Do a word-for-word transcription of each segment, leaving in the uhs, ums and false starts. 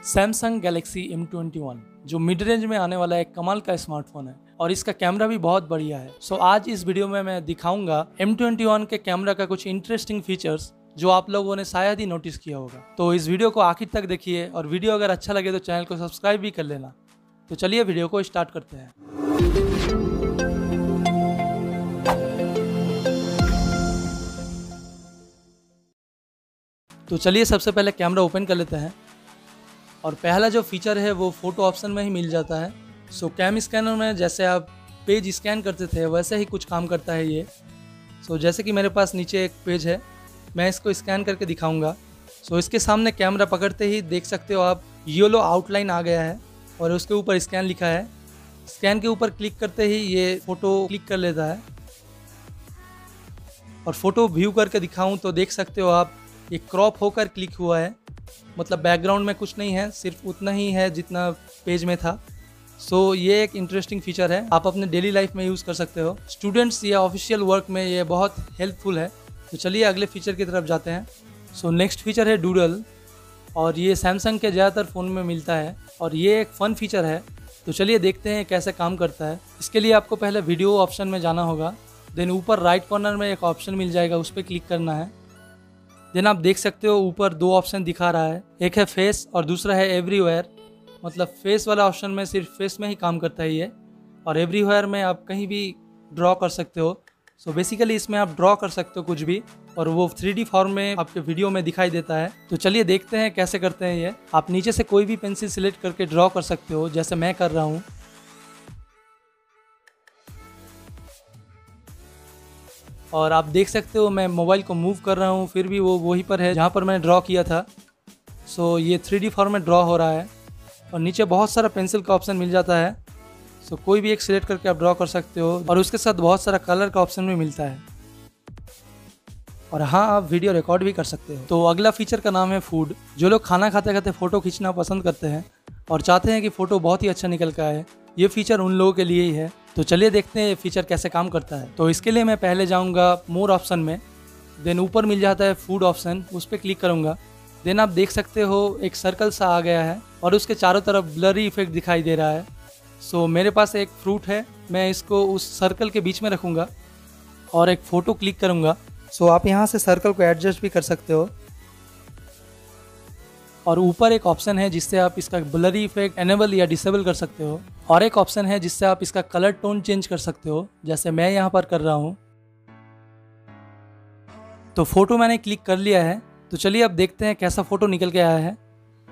Samsung Galaxy M twenty one जो mid range में आने वाला एक कमाल का स्मार्टफोन है और इसका कैमरा भी बहुत बढ़िया है। सो आज इस वीडियो में मैं दिखाऊंगा एम ट्वेंटी वन के कैमरा का कुछ इंटरेस्टिंग फीचर्स जो आप लोगों ने शायद ही नोटिस किया होगा। तो इस वीडियो को आखिर तक देखिए और वीडियो अगर अच्छा लगे तो चैनल को सब्सक्राइब भी कर लेना। तो चलिए वीडियो को स्टार्ट करते हैं। तो चलिए सबसे पहले कैमरा ओपन कर लेते हैं और पहला जो फीचर है वो फ़ोटो ऑप्शन में ही मिल जाता है। सो कैम स्कैनर में जैसे आप पेज स्कैन करते थे वैसे ही कुछ काम करता है ये। सो जैसे कि मेरे पास नीचे एक पेज है, मैं इसको स्कैन करके दिखाऊंगा। सो इसके सामने कैमरा पकड़ते ही देख सकते हो आप येलो आउटलाइन आ गया है और उसके ऊपर स्कैन लिखा है। स्कैन के ऊपर क्लिक करते ही ये फ़ोटो क्लिक कर लेता है और फ़ोटो व्यू करके दिखाऊं तो देख सकते हो आप ये क्रॉप होकर क्लिक हुआ है, मतलब बैकग्राउंड में कुछ नहीं है, सिर्फ उतना ही है जितना पेज में था। सो so, ये एक इंटरेस्टिंग फीचर है, आप अपने डेली लाइफ में यूज़ कर सकते हो। स्टूडेंट्स या ऑफिशियल वर्क में ये बहुत हेल्पफुल है। तो चलिए अगले फीचर की तरफ जाते हैं। सो नेक्स्ट फीचर है डूडल और ये सैमसंग के ज़्यादातर फ़ोन में मिलता है और ये एक फ़न फीचर है। तो चलिए देखते हैं कैसे काम करता है। इसके लिए आपको पहले वीडियो ऑप्शन में जाना होगा, देन ऊपर राइट कॉर्नर में एक ऑप्शन मिल जाएगा, उस पर क्लिक करना है। देन आप देख सकते हो ऊपर दो ऑप्शन दिखा रहा है, एक है फेस और दूसरा है एवरीवेयर। मतलब फेस वाला ऑप्शन में सिर्फ फेस में ही काम करता है ये, और एवरीवेयर में आप कहीं भी ड्रॉ कर सकते हो। सो so बेसिकली इसमें आप ड्रॉ कर सकते हो कुछ भी और वो थ्री डी फॉर्म में आपके वीडियो में दिखाई देता है। तो चलिए देखते हैं कैसे करते हैं ये। आप नीचे से कोई भी पेंसिल सिलेक्ट करके ड्रॉ कर सकते हो, जैसे मैं कर रहा हूँ। और आप देख सकते हो मैं मोबाइल को मूव कर रहा हूँ फिर भी वो वहीं पर है जहाँ पर मैंने ड्रॉ किया था। सो ये थ्री डी फॉर्म में ड्रॉ हो रहा है और नीचे बहुत सारा पेंसिल का ऑप्शन मिल जाता है। सो कोई भी एक सिलेक्ट करके आप ड्रॉ कर सकते हो और उसके साथ बहुत सारा कलर का ऑप्शन भी मिलता है। और हाँ, आप वीडियो रिकॉर्ड भी कर सकते हो। तो अगला फीचर का नाम है फूड। जो लोग खाना खाते खाते फ़ोटो खींचना पसंद करते हैं और चाहते हैं कि फ़ोटो बहुत ही अच्छा निकल कर आए, ये फीचर उन लोगों के लिए ही है। तो चलिए देखते हैं ये फीचर कैसे काम करता है। तो इसके लिए मैं पहले जाऊंगा मोर ऑप्शन में, देन ऊपर मिल जाता है फूड ऑप्शन, उस पर क्लिक करूंगा। देन आप देख सकते हो एक सर्कल सा आ गया है और उसके चारों तरफ ब्लरी इफेक्ट दिखाई दे रहा है। सो मेरे पास एक फ्रूट है, मैं इसको उस सर्कल के बीच में रखूँगा और एक फ़ोटो क्लिक करूँगा। सो आप यहाँ से सर्कल को एडजस्ट भी कर सकते हो और ऊपर एक ऑप्शन है जिससे आप इसका ब्लरी इफेक्ट एनेबल या डिसेबल कर सकते हो, और एक ऑप्शन है जिससे आप इसका कलर टोन चेंज कर सकते हो, जैसे मैं यहाँ पर कर रहा हूँ। तो फोटो मैंने क्लिक कर लिया है। तो चलिए अब देखते हैं कैसा फोटो निकल के आया है।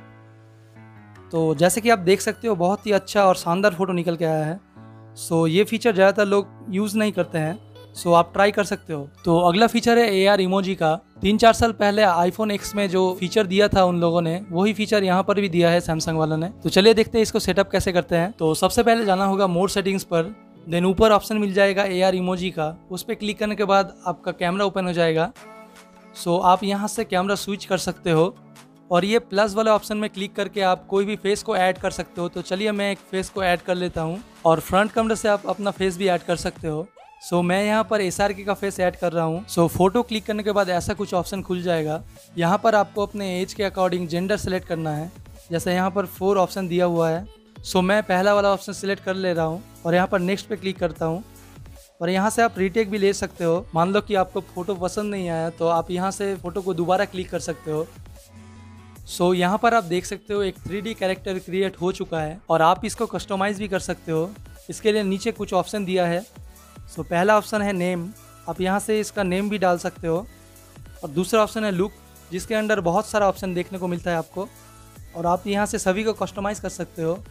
तो जैसे कि आप देख सकते हो बहुत ही अच्छा और शानदार फोटो निकल के आया है। सो ये फीचर ज़्यादातर लोग यूज़ नहीं करते हैं, सो आप ट्राई कर सकते हो। तो अगला फीचर है ए आर इमोजी का। तीन चार साल पहले आईफोन एक्स में जो फीचर दिया था उन लोगों ने, वही फीचर यहाँ पर भी दिया है सैमसंग वालों ने। तो चलिए देखते हैं इसको सेटअप कैसे करते हैं। तो सबसे पहले जाना होगा मोर सेटिंग्स पर, देन ऊपर ऑप्शन मिल जाएगा ए आर इमोजी का, उस पर क्लिक करने के बाद आपका कैमरा ओपन हो जाएगा। सो आप यहाँ से कैमरा स्विच कर सकते हो और ये प्लस वाले ऑप्शन में क्लिक करके आप कोई भी फेस को ऐड कर सकते हो। तो चलिए मैं एक फेस को ऐड कर लेता हूँ और फ्रंट कैमरे से आप अपना फेस भी ऐड कर सकते हो। सो so, मैं यहाँ पर एस आर के का फेस ऐड कर रहा हूँ। सो so, फोटो क्लिक करने के बाद ऐसा कुछ ऑप्शन खुल जाएगा। यहाँ पर आपको अपने एज के अकॉर्डिंग जेंडर सेलेक्ट करना है, जैसे यहाँ पर फोर ऑप्शन दिया हुआ है। सो so, मैं पहला वाला ऑप्शन सिलेक्ट कर ले रहा हूँ और यहाँ पर नेक्स्ट पे क्लिक करता हूँ और यहाँ से आप रीटेक भी ले सकते हो। मान लो कि आपको फ़ोटो पसंद नहीं आया तो आप यहाँ से फ़ोटो को दोबारा क्लिक कर सकते हो। सो so, यहाँ पर आप देख सकते हो एक थ्री डी कैरेक्टर क्रिएट हो चुका है और आप इसको कस्टमाइज़ भी कर सकते हो। इसके लिए नीचे कुछ ऑप्शन दिया है। सो so, पहला ऑप्शन है नेम, आप यहाँ से इसका नेम भी डाल सकते हो, और दूसरा ऑप्शन है लुक, जिसके अंदर बहुत सारा ऑप्शन देखने को मिलता है आपको और आप यहाँ से सभी को कस्टमाइज़ कर सकते हो।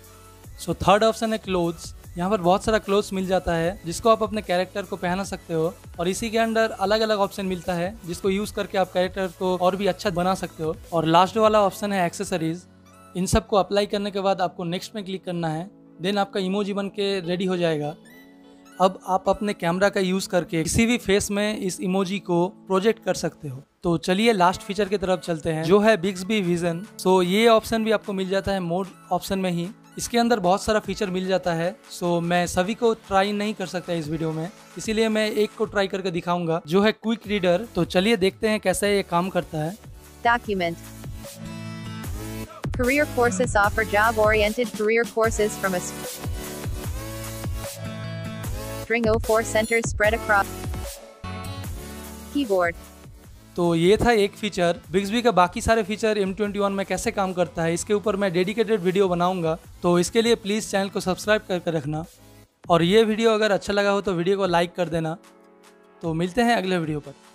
सो so, थर्ड ऑप्शन है क्लोथ्स। यहाँ पर बहुत सारा क्लोथ्स मिल जाता है जिसको आप अपने कैरेक्टर को पहना सकते हो और इसी के अंदर अलग अलग ऑप्शन मिलता है जिसको यूज़ करके आप कैरेक्टर को और भी अच्छा बना सकते हो। और लास्ट वाला ऑप्शन है एक्सेसरीज। इन सब को अप्लाई करने के बाद आपको नेक्स्ट में क्लिक करना है, देन आपका इमोजी बन के रेडी हो जाएगा। अब आप अपने कैमरा का यूज़ करके किसी भी फेस में इस इमोजी को प्रोजेक्ट कर सकते हो। तो चलिए लास्ट फीचर की तरफ चलते हैं जो है बिक्सबी विजन। सो ये ऑप्शन भी आपको मिल जाता है मोड ऑप्शन में ही। इसके अंदर बहुत सारा फीचर मिल जाता है। सो मैं सभी को ट्राई नहीं कर सकता इस वीडियो में, इसीलिए मैं एक को ट्राई करके दिखाऊंगा जो है क्विक रीडर। तो चलिए देखते हैं कैसे ये काम करता है। Document Career courses offer job-oriented career courses from a string of four centers spread across keyboard. तो ये था एक फीचर। बिग्सबी का बाकी सारे फीचर एम ट्वेंटी वन में कैसे काम करता है इसके ऊपर मैं डेडिकेटेड वीडियो बनाऊंगा, तो इसके लिए प्लीज़ चैनल को सब्सक्राइब करके रखना। और ये वीडियो अगर अच्छा लगा हो तो वीडियो को लाइक कर देना। तो मिलते हैं अगले वीडियो पर।